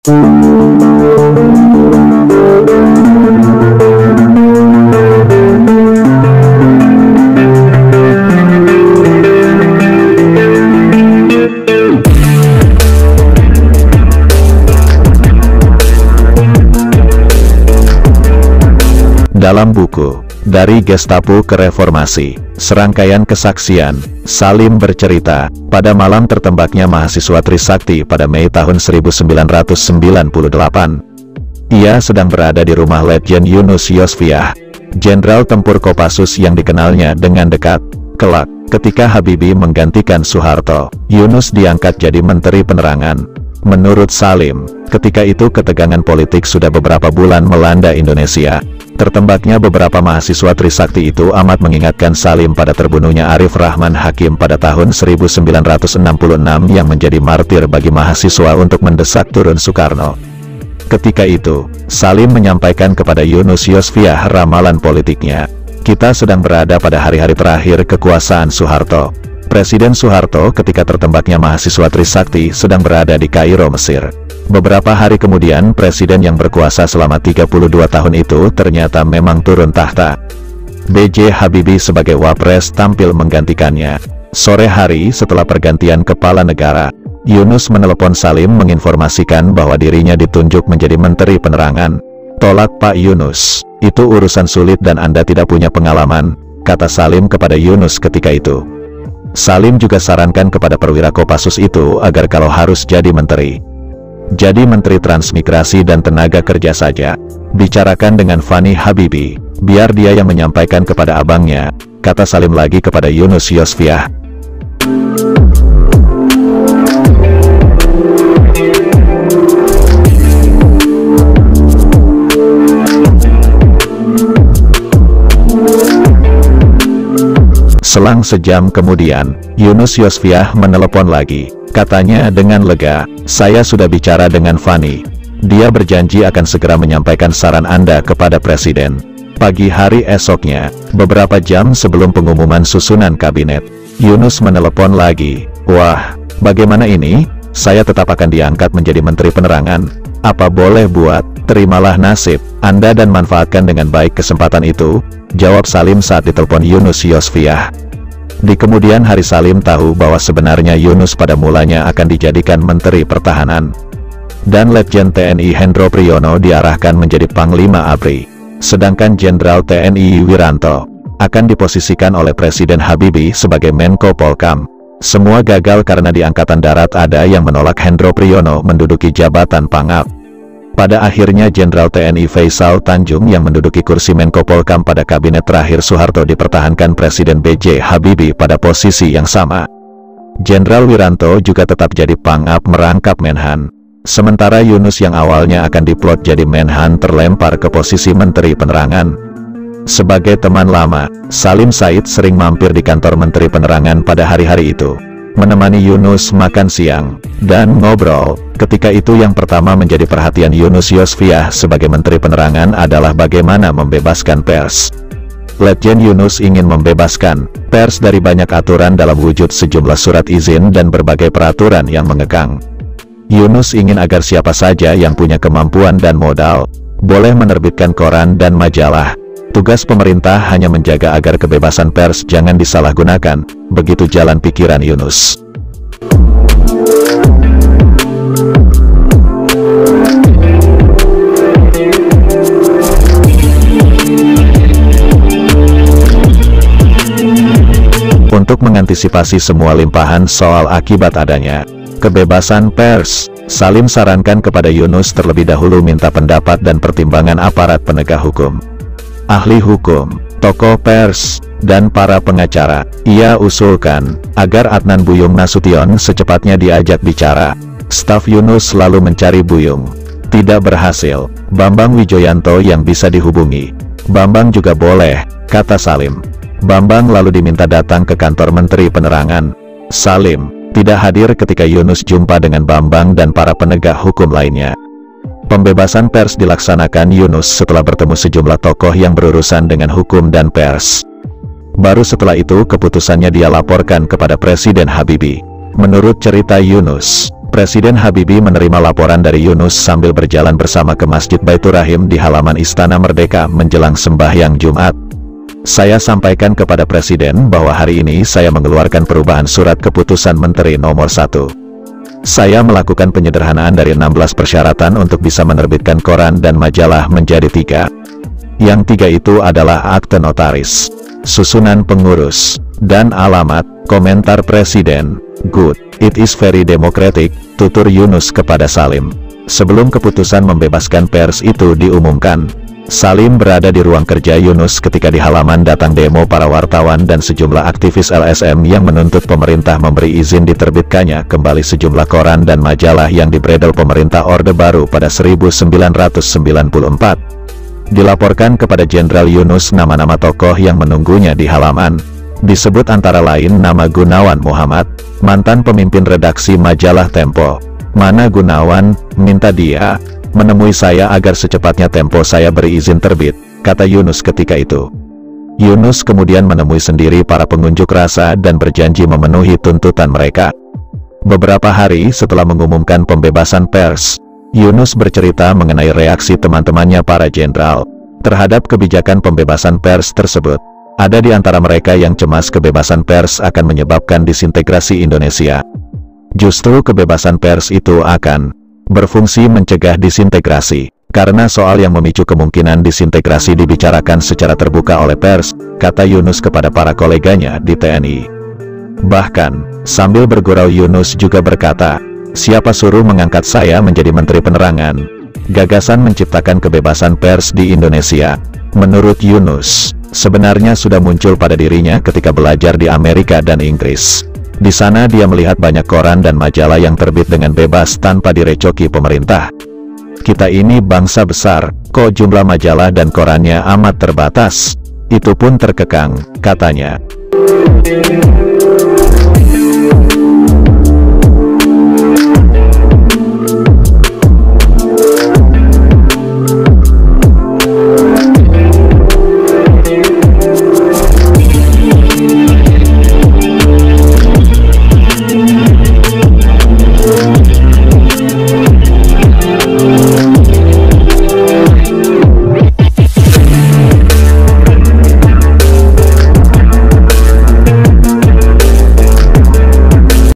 Dalam buku Dari Gestapo ke Reformasi, serangkaian kesaksian, Salim bercerita, pada malam tertembaknya mahasiswa Trisakti pada Mei tahun 1998, ia sedang berada di rumah Letjen Yunus Yosfiah, Jenderal Tempur Kopassus yang dikenalnya dengan dekat. Kelak, ketika Habibie menggantikan Soeharto, Yunus diangkat jadi Menteri Penerangan. Menurut Salim, ketika itu ketegangan politik sudah beberapa bulan melanda Indonesia. Tertembaknya beberapa mahasiswa Trisakti itu amat mengingatkan Salim pada terbunuhnya Arif Rahman Hakim pada tahun 1966 yang menjadi martir bagi mahasiswa untuk mendesak turun Soekarno. Ketika itu, Salim menyampaikan kepada Yunus Yosfiah ramalan politiknya. Kita sedang berada pada hari-hari terakhir kekuasaan Soeharto. Presiden Soeharto ketika tertembaknya mahasiswa Trisakti sedang berada di Kairo, Mesir. Beberapa hari kemudian presiden yang berkuasa selama 32 tahun itu ternyata memang turun tahta. B.J. Habibie sebagai wapres tampil menggantikannya. Sore hari setelah pergantian kepala negara, Yunus menelepon Salim menginformasikan bahwa dirinya ditunjuk menjadi Menteri Penerangan. "Tolak Pak Yunus, itu urusan sulit dan Anda tidak punya pengalaman," kata Salim kepada Yunus ketika itu. Salim juga sarankan kepada perwira Kopassus itu agar kalau harus jadi menteri, jadi Menteri Transmigrasi dan Tenaga Kerja saja. "Bicarakan dengan Fani Habibie, biar dia yang menyampaikan kepada abangnya," kata Salim lagi kepada Yunus Yosfiah. Selang sejam kemudian, Yunus Yosfiah menelepon lagi. Katanya dengan lega, "Saya sudah bicara dengan Fani. Dia berjanji akan segera menyampaikan saran Anda kepada Presiden." Pagi hari esoknya, beberapa jam sebelum pengumuman susunan kabinet, Yunus menelepon lagi. "Wah, bagaimana ini? Saya tetap akan diangkat menjadi Menteri Penerangan. Apa boleh buat? Terimalah nasib Anda dan manfaatkan dengan baik kesempatan itu," jawab Salim saat ditelepon Yunus Yosfiah. Di kemudian hari Salim tahu bahwa sebenarnya Yunus pada mulanya akan dijadikan Menteri Pertahanan, dan Letjen TNI Hendro Priyono diarahkan menjadi Panglima ABRI, sedangkan Jenderal TNI Wiranto akan diposisikan oleh Presiden Habibie sebagai Menko Polkam. Semua gagal karena di Angkatan Darat ada yang menolak Hendro Priyono menduduki jabatan Pangap. Pada akhirnya Jenderal TNI Faisal Tanjung yang menduduki kursi Menko Polkam pada kabinet terakhir Soeharto dipertahankan Presiden B.J. Habibie pada posisi yang sama. Jenderal Wiranto juga tetap jadi Pangap merangkap Menhan. Sementara Yunus yang awalnya akan diplot jadi Menhan terlempar ke posisi Menteri Penerangan. Sebagai teman lama, Salim Said sering mampir di kantor Menteri Penerangan pada hari-hari itu, menemani Yunus makan siang dan ngobrol. Ketika itu yang pertama menjadi perhatian Yunus Yosfiah sebagai Menteri Penerangan adalah bagaimana membebaskan pers. Letjen Yunus ingin membebaskan pers dari banyak aturan dalam wujud sejumlah surat izin dan berbagai peraturan yang mengekang. Yunus ingin agar siapa saja yang punya kemampuan dan modal boleh menerbitkan koran dan majalah. Tugas pemerintah hanya menjaga agar kebebasan pers jangan disalahgunakan, begitu jalan pikiran Yunus. Untuk mengantisipasi semua limpahan soal akibat adanya kebebasan pers, Salim sarankan kepada Yunus terlebih dahulu minta pendapat dan pertimbangan aparat penegak hukum, ahli hukum, tokoh pers, dan para pengacara. Ia usulkan agar Adnan Buyung Nasution secepatnya diajak bicara. Staf Yunus lalu mencari Buyung. Tidak berhasil. Bambang Wijoyanto yang bisa dihubungi. "Bambang juga boleh," kata Salim. Bambang lalu diminta datang ke kantor Menteri Penerangan. Salim tidak hadir ketika Yunus jumpa dengan Bambang dan para penegak hukum lainnya. Pembebasan pers dilaksanakan Yunus setelah bertemu sejumlah tokoh yang berurusan dengan hukum dan pers. Baru setelah itu keputusannya dia laporkan kepada Presiden Habibie. Menurut cerita Yunus, Presiden Habibie menerima laporan dari Yunus sambil berjalan bersama ke Masjid Baitur Rahim di halaman Istana Merdeka menjelang sembahyang Jumat. Saya sampaikan kepada Presiden bahwa hari ini saya mengeluarkan perubahan surat keputusan Menteri Nomor 1. Saya melakukan penyederhanaan dari 16 persyaratan untuk bisa menerbitkan koran dan majalah menjadi 3. Yang 3 itu adalah akte notaris, susunan pengurus, dan alamat. Komentar Presiden, "Good, it is very democratic," tutur Yunus kepada Salim. Sebelum keputusan membebaskan pers itu diumumkan, Salim berada di ruang kerja Yunus ketika di halaman datang demo para wartawan dan sejumlah aktivis LSM yang menuntut pemerintah memberi izin diterbitkannya kembali sejumlah koran dan majalah yang dibredel pemerintah Orde Baru pada 1994. Dilaporkan kepada Jenderal Yunus nama-nama tokoh yang menunggunya di halaman. Disebut antara lain nama Gunawan Muhammad, mantan pemimpin redaksi majalah Tempo. "Mana Gunawan? Minta dia menemui saya agar secepatnya Tempo saya beri izin terbit," kata Yunus ketika itu. Yunus kemudian menemui sendiri para pengunjuk rasa dan berjanji memenuhi tuntutan mereka. Beberapa hari setelah mengumumkan pembebasan pers, Yunus bercerita mengenai reaksi teman-temannya para jenderal terhadap kebijakan pembebasan pers tersebut. Ada di antara mereka yang cemas kebebasan pers akan menyebabkan disintegrasi Indonesia. Justru kebebasan pers itu akan berfungsi mencegah disintegrasi, karena soal yang memicu kemungkinan disintegrasi dibicarakan secara terbuka oleh pers, kata Yunus kepada para koleganya di TNI. Bahkan, sambil bergurau Yunus juga berkata, "Siapa suruh mengangkat saya menjadi Menteri Penerangan?" Gagasan menciptakan kebebasan pers di Indonesia, menurut Yunus, sebenarnya sudah muncul pada dirinya ketika belajar di Amerika dan Inggris. Di sana dia melihat banyak koran dan majalah yang terbit dengan bebas tanpa direcoki pemerintah. "Kita ini bangsa besar, kok jumlah majalah dan korannya amat terbatas? Itu pun terkekang," katanya.